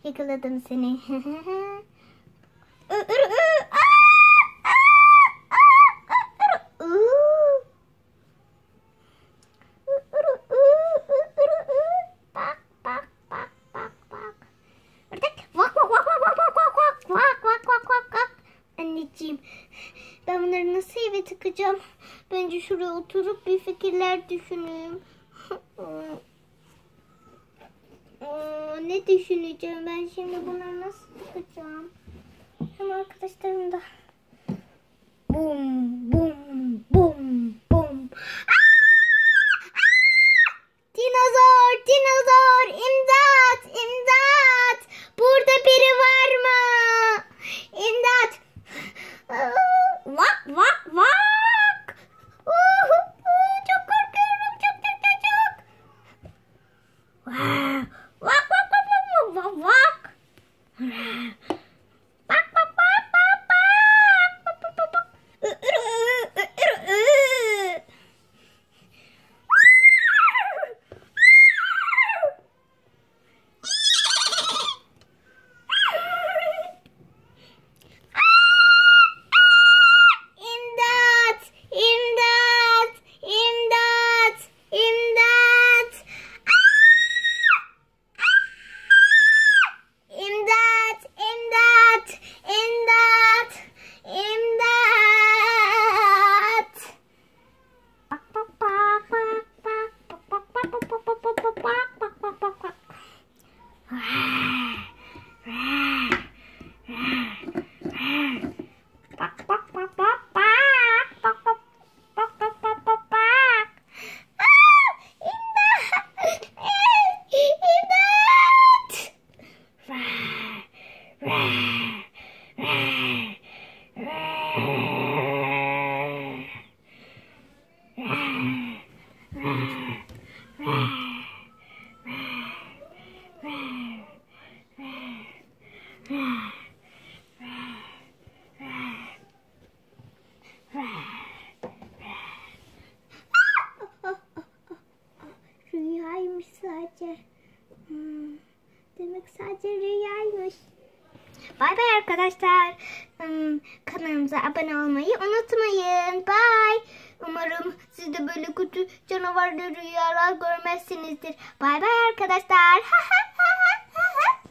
Yakaladım seni. Bak bak bak bak bak. Ördek. Vak vak vak vak vak vak vak vak vak vak vak vak. Anneciğim, ben bunları nasıl eve tıkacağım? Bence şuraya oturup bir fikirler düşüneyim. Ne düşüneceğim ben şimdi, bunları nasıl tıkacağım? Hem arkadaşlarım da bum bum bum bum. Dinozor, dinozor, imdat, imdat. Burada biri var mı? İmdat. Vak vak vak. Çok korkuyorum, çok çok çok çok. Vak vak vak vak vak vak vak. Bak bak bak bak bak. İmdat! İmdat! İmdat! İmdat! İmdat! İmdat! İmdat! İmdat! Bak bak bak bak bak bak bak bak bak bak bak bak bak bak bak. Bak bak bak bak bak bak bak bak bak bak bak bak. İmdat! İmdat! Rüyaymış sadece. Demek sadece rüyaymış. Bay bay arkadaşlar. Kanalımıza abone olmayı unutmayın. Bye. Umarım siz de böyle kötü canavarlı rüyalar görmezsinizdir. Bay bay arkadaşlar.